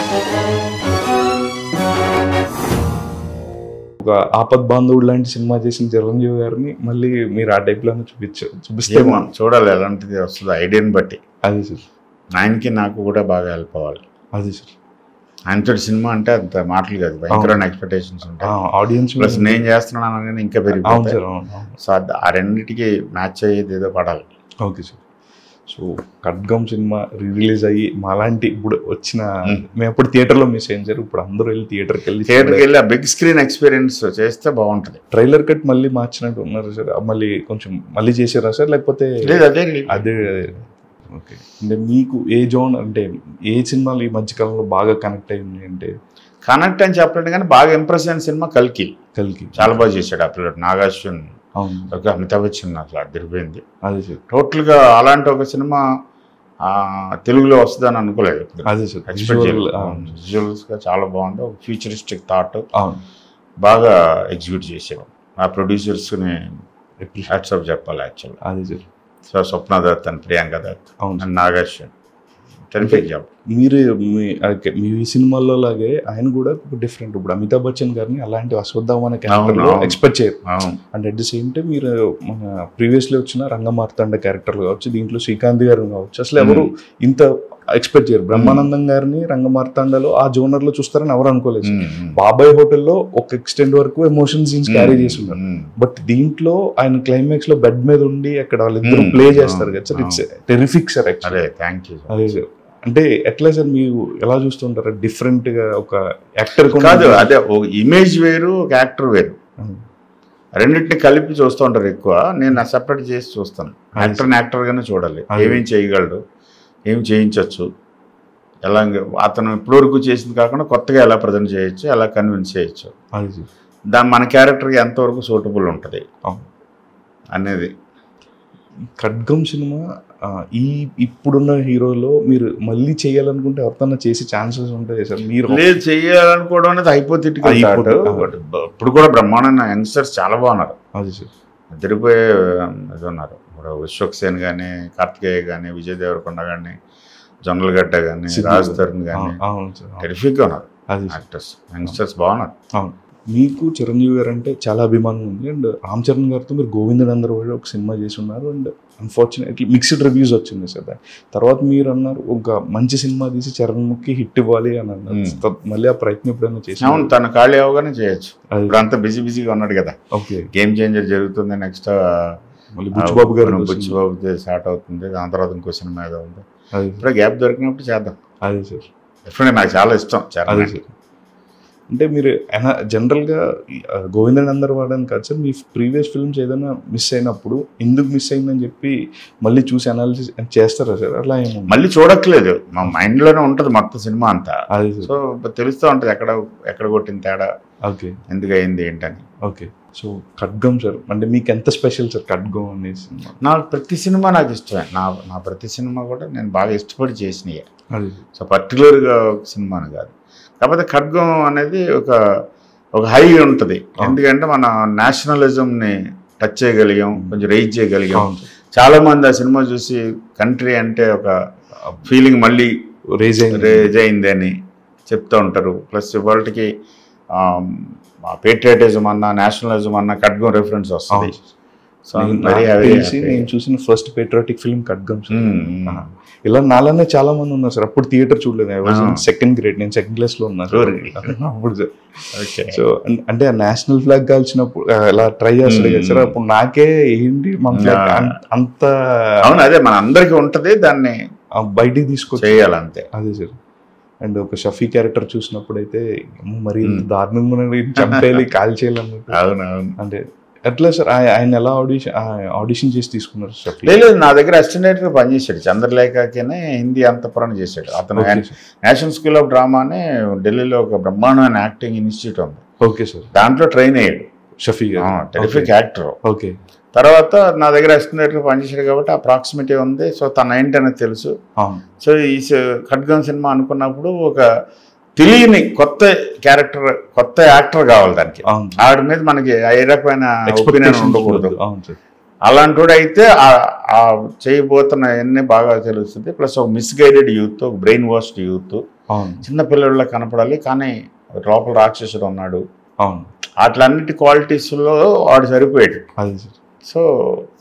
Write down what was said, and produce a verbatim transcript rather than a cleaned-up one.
ఒక ఆపద్ బాంధవుడు లాంటి సినిమా చేసిన చిరంజీవి గారిని మళ్ళీ మీరు ఆ టైప్ లోనే చూపించారు చూపిస్తే చూడాలి ఎలాంటిది వస్తుంది ఐడియాని బట్టి. అది సార్ ఆయనకి నాకు కూడా బాగా హెల్ప్ అవ్వాలి. అది సార్ ఆయనతో సినిమా అంటే అంత మాటలు కాదు, భయంకరమైన ఎక్స్పెక్టేషన్స్ ఉంటాయి ఆడియన్స్. ప్లస్ నేను చేస్తున్నాను అనగానే ఇంకా పెరిగిపోతాయి. సో ఆ రెండింటికి మ్యాచ్ అయ్యేది ఏదో పడాలి. Okay sir. So Khadgam cinema release అయ్యి మాలాంటి ఇప్పుడు వచ్చిన మేము ఎప్పుడు థియేటర్లో మిస్ అయ్యాం సార్. ఇప్పుడు అందరూ వెళ్ళి థియేటర్కి వెళ్ళి థియేటర్కి వెళ్ళి ఆ బిగ్ స్క్రీన్ ఎక్స్పీరియన్స్ చేస్తే బాగుంటుంది. ట్రైలర్ కట్ మళ్ళీ మార్చినట్టు ఉన్నారు సార్, మళ్ళీ కొంచెం మళ్ళీ చేసారా సార్ లేకపోతే అదే అదే ఓకే. అంటే మీకు ఏ జోన్ అంటే ఏ సినిమాలు ఈ మధ్యకాలంలో బాగా కనెక్ట్ అయింది అంటే? కనెక్ట్ అని చెప్పలేదు కానీ బాగా ఇంప్రెస్ అయిన సినిమా కల్కి. కల్కి చాలా బాగా చేశాడు ఆ పిల్లడు. నాగార్జున ఒక అమితాబ్ బచ్చన్ అట్లా అదిరిపోయింది. అదే సార్. టోటల్గా అలాంటి ఒక సినిమా తెలుగులో వస్తుందని అనుకోలేదు. అదే సార్. విజువల్స్గా చాలా బాగుంది. ఒక ఫ్యూచరిస్టిక్ థాట్ బాగా ఎగ్జిక్యూట్ చేశాడు. ఆ ప్రొడ్యూసర్స్ని హ్యాట్సాప్ చెప్పాలి యాక్చువల్గా. అదే sir. So Swapna Dutt and Priyanka Dutt and Nagarjuna terrific job. మీరు మీ సినిమాల్లో లాగే ఆయన కూడా డిఫరెంట్. ఇప్పుడు అమితాబ్ బచ్చన్ గారిని అలాంటి అశ్వత్థామ క్యారెక్టర్లో ఎక్స్పెక్ట్ చేయరు. And at the same time మీరు మన ప్రీవియస్లీ వచ్చిన రంగమార్తాండ క్యారెక్టర్లు కావచ్చు, దీంట్లో శ్రీకాంత్ గారు కావచ్చు, అసలు ఎవరు ఇంత ఎక్స్పెక్ట్ చేయరు. బ్రహ్మానందం గారిని రంగమార్తాండలో ఆ జోనర్ లో చూస్తారని ఎవరు అనుకోలేదు. బాబాయ్ హోటల్లో ఒక ఎక్స్టెంట్ వరకు ఎమోషన్ సీన్స్ క్యారీ చేస్తున్నారు. బట్ దీంట్లో ఆయన క్లైమాక్స్ లో బెడ్ మీద ఉండి అక్కడ వాళ్ళిద్దరు ప్లే చేస్తారు కదా sir. It's terrific sir actually. అదే సార్. అంటే ఎట్లా సార్ మీరు ఎలా చూస్తుంటారు డిఫరెంట్ గా ఒక యాక్టర్ కాదు, అదే ఒక ఇమేజ్ వేరు ఒక యాక్టర్ వేరు, రెండింటిని కలిపి చూస్తూ ఉంటారు ఎక్కువ. నేను సెపరేట్ చేసి చూస్తాను. యాక్టర్ని యాక్టర్గానే చూడాలి. ఏమేం చేయగలడు, ఏం చేయించవచ్చు, ఎలా అతను ఇప్పటివరకు చేసింది కాకుండా కొత్తగా ఎలా ప్రజెంట్ చేయొచ్చు, ఎలా కన్విన్స్ చేయొచ్చు, దాని మన క్యారెక్టర్కి ఎంతవరకు సూటబుల్ ఉంటుంది అనేది. ఖడ్గం సినిమా ఈ ఇప్పుడున్న హీరోలో మీరు మళ్ళీ చేయాలనుకుంటే ఎవరికన్నా చేసే ఛాన్సెస్ ఉంటాయి సార్? మీరు లేదు చేయాలనుకోవడం అనేది అయిపోతే ఇప్పుడు కూడా బ్రహ్మాండ యంగ్స్టర్స్ చాలా బాగున్నారు. అది సార్. అదిరిపోయే ఇది ఉన్నారు. ఇప్పుడు విశ్వక్సేన్ కానీ, కార్తికేయ కానీ, విజయ్ దేవరకొండ కానీ, జొన్నలగడ్డ కానీ, రాజ్ తరుణ్ కానీ టెరిఫిక్గా ఉన్నారు యాక్టర్స్. యంగ్స్టర్స్ బాగున్నారు. అవును. మీకు చిరంజీవి గారు అంటే చాలా అభిమానం ఉంది. అండ్ రామ్ చరణ్ గారితో మీరు గోవిందనందర్ కూడా ఒక సినిమా చేసి ఉన్నారు. అండ్ అన్ఫార్చునేట్లీ మిక్స్డ్ రివ్యూస్ వచ్చింది సార్. తర్వాత మీరు అన్నారు ఒక మంచి సినిమా తీసి చరణ్కి హిట్ ఇవ్వాలి అని అన్నారు. మళ్ళీ ఆ ప్రయత్నం ఎప్పుడైనా చేసి? అవును, తన ఖాళీ అవగానే చేయొచ్చు. ఇప్పుడు అంతా బిజీ బిజీగా ఉన్నాడు కదా. ఓకే. గేమ్ చేంజర్ జరుగుతుంది, నెక్స్ట్ మళ్ళీ బుచ్చిబాబు గారు బుచ్చిబాబు స్టార్ట్ అవుతుంది, దాని తర్వాత ఇంకో సినిమా ఏదో ఉంది. ఇప్పుడు గ్యాప్ దొరికినప్పుడు చేద్దాం. అదే సార్. ఎప్పుడైనా నాకు చాలా ఇష్టం చరణ్. అదే సార్. అంటే మీరు జనరల్గా గోవిందనందర్ వాడని కాదు సార్, మీ ప్రీవియస్ ఫిల్మ్స్ ఏదైనా మిస్ అయినప్పుడు ఎందుకు మిస్ అయిందని చెప్పి మళ్ళీ చూసి అనాలిసిస్ చేస్తారా సార్? అట్లా ఏమో మళ్ళీ చూడట్లేదు, మా మైండ్లోనే ఉంటుంది మొత్తం సినిమా అంతా. అది సో తెలుస్తూ ఉంటుంది ఎక్కడ ఎక్కడ కొట్టిన తేడా, ఓకే ఎందుకు అయింది ఏంటని. ఓకే. సో ఖడ్గం సార్ అంటే మీకు ఎంత స్పెషల్ సార్ ఖడ్గం అనే సినిమా? నాకు ప్రతి సినిమా నాకు ఇష్టమే. నా నా ప్రతి సినిమా కూడా నేను బాగా ఇష్టపడి చేసినాయి. అది సో పర్టికులర్గా ఒక సినిమాని కాదు. కాకపోతే ఖడ్గం అనేది ఒక ఒక హై ఉంటుంది. ఎందుకంటే మన నేషనలిజంని టచ్ చేయగలిగాం, కొంచెం రైజ్ చేయగలిగాం. చాలా మంది ఆ సినిమా చూసి కంట్రీ అంటే ఒక ఫీలింగ్ మళ్ళీ రేజ్ రేజ్ అయింది అని చెప్తూ ఉంటారు. ప్లస్ వాళ్ళకి పేట్రియాటిజం అన్నా నేషనలిజం అన్నా ఖడ్గం రెఫరెన్స్ వస్తుంది. నేను చూసిన ఫస్ట్ పేట్రియాటిక్ ఫిల్మ్ ఖడ్గం. ఇలా నాలానే చాలా మంది ఉన్నారు సార్. అప్పుడు థియేటర్ చూడలేదు, సెకండ్ గ్రేడ్, నేను సెకండ్ క్లాస్ లో ఉన్నాను అప్పుడు సార్. సో అంటే ఆ నేషనల్ ఫ్లాగ్ కాల్చినప్పుడు ఇలా ట్రై చేస్తాడు కదా సార్, అప్పుడు నాకే ఏంటి మన ఫ్లాగ్ అంత. అవును, అదే మన అందరికి ఉంటది, దాన్ని బయటికి తీసుకొచ్చి చేయాలంతే. అదే సార్. అండ్ ఒక షఫీ క్యారెక్టర్ చూసినప్పుడు అయితే మరి దారుణంగా చంపేయాలి, కాల్ చేయాలన్నట్టు. అవునవును. అంటే ఎట్లా సార్ ఆయన ఎలా ఆడిషన్ ఆడిషన్ చేసి తీసుకున్నారు షఫీ? లేదు, నా దగ్గర అసిస్టెంట్ గా పనిచేశాడు. చంద్రలేఖనే హిందీ అంతపురం చేశాడు అతను. నేషనల్ స్కూల్ ఆఫ్ డ్రామా అని ఢిల్లీలో ఒక బ్రహ్మాండమైన యాక్టింగ్ ఇన్స్టిట్యూట్ ఉంది. Okay sir. దాంట్లో ట్రైన్ అయ్యాడు షఫీ గారు. Terrific actor. ఓకే. తర్వాత నా దగ్గర అసిస్టెంట్గా పనిచేశాడు కాబట్టి ఆ ప్రాక్సిమిటీ ఉంది. సో తన ఏంటనేది తెలుసు. సో ఈ ఖడ్గం సినిమా అనుకున్నప్పుడు ఒక తెలియని కొత్త క్యారెక్టర్, కొత్త యాక్టర్ కావాలి దానికి. ఆవిడ మీద మనకి ఏ రకమైన ఒపీనియన్ ఉండకూడదు. అలాంటి అయితే ఆ చేయబోతున్న అవన్నీ బాగా తెలుస్తుంది. ప్లస్ ఒక మిస్గైడెడ్ యూత్, ఒక బ్రెయిన్ వాష్డ్ యూత్, చిన్నపిల్లల కనపడాలి కానీ లోపల రాక్షసుడు ఉన్నాడు. అవును, అట్లన్నిటి క్వాలిటీస్లో వాడు సరిపోయాడు. అది సో